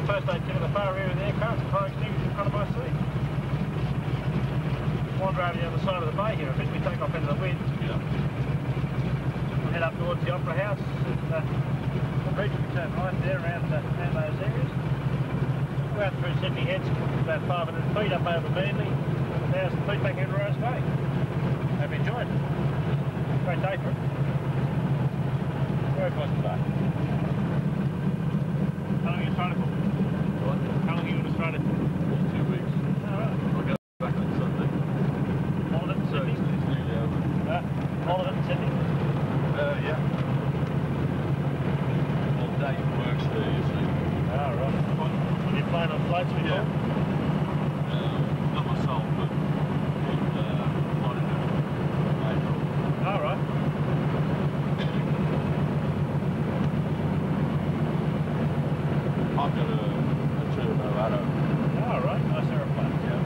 first aid kit in the far rear of the aircraft, fire extinguisher in front of my seat. Wander over the other side of the bay here a bit, we take off into the wind. Yeah. We'll head up towards the Opera House and the bridge we turn right there around those areas. We're out through Sydney Heads, about 500 feet up over Manly, 1,000 feet back into Rose Bay. Hope you enjoyed it. Great day for it. Very pleasant day. How long are you in Australia for? What? How long are you in Australia for? 2 weeks. Oh, right. I'll go back on Sunday. All of it in So Sydney? it's nearly over. All of it in Sydney? Yeah. Well, Dave works there, you see. Oh, right. Have you flown on floats before? Yeah. Not myself, but not in April. Oh, right. I've got a turbo Arrow. Oh, right. Nice aeroplane. Yeah.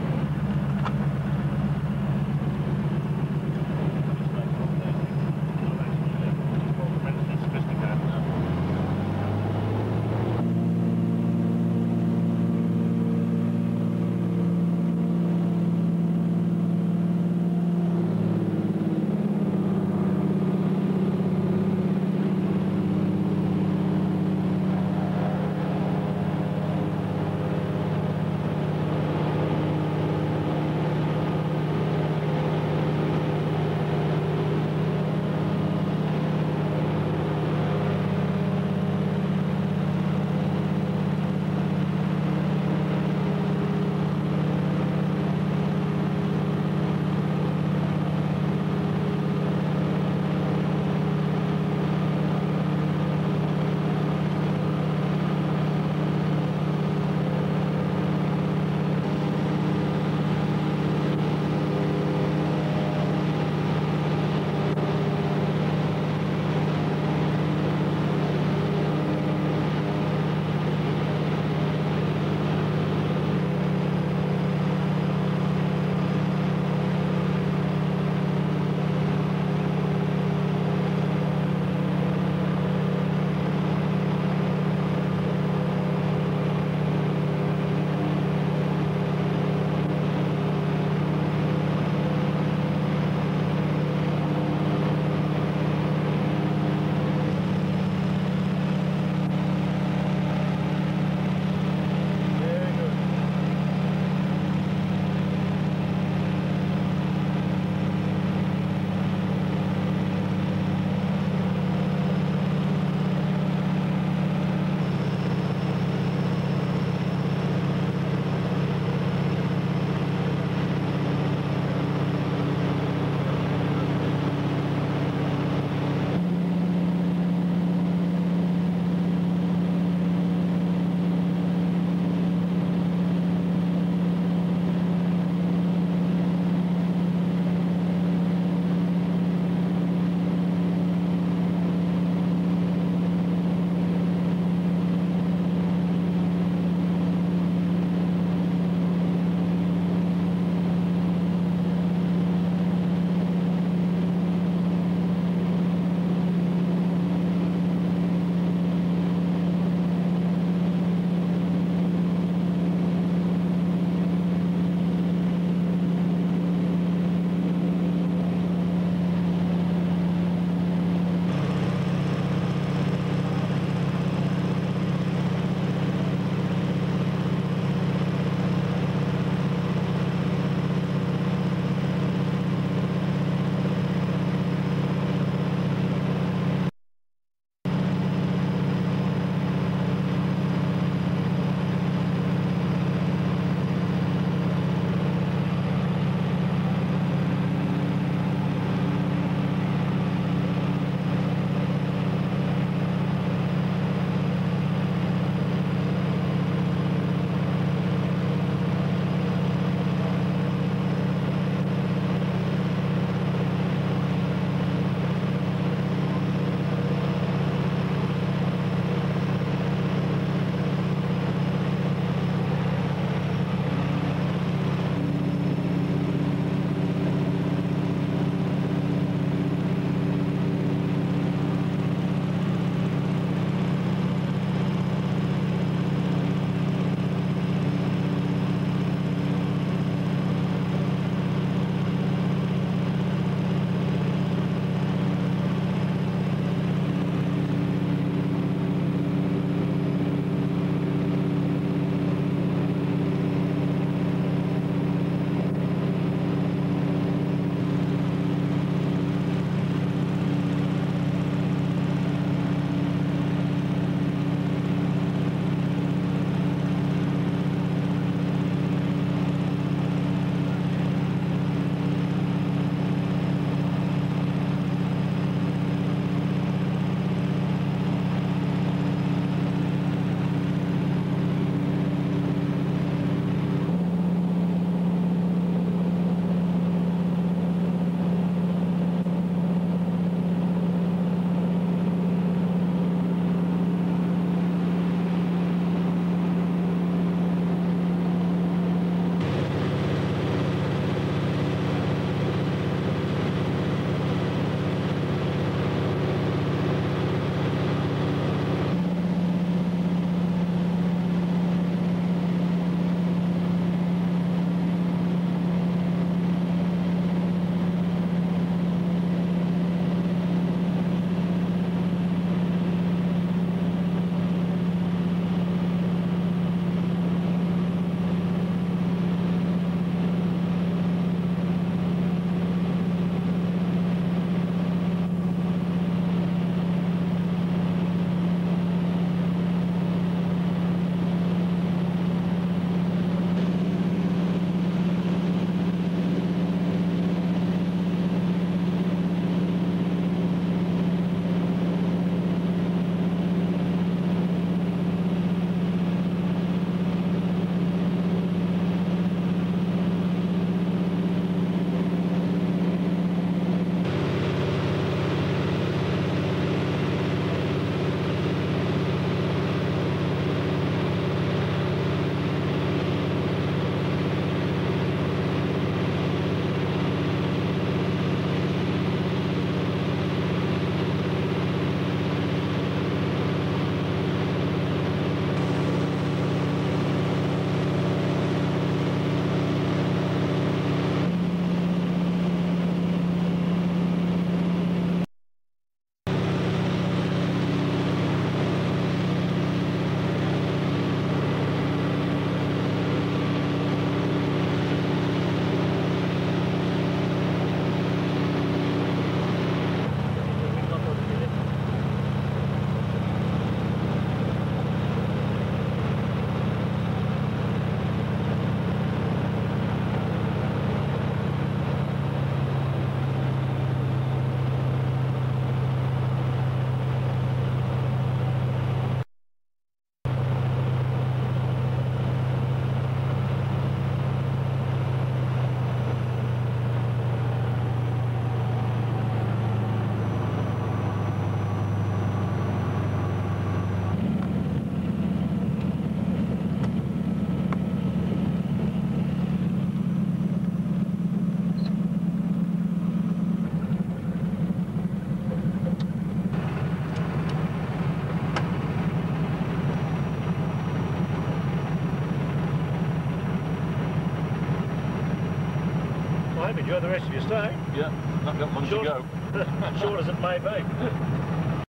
Hope you enjoy the rest of your stay. Yeah, I've got one to go. Short as it may be.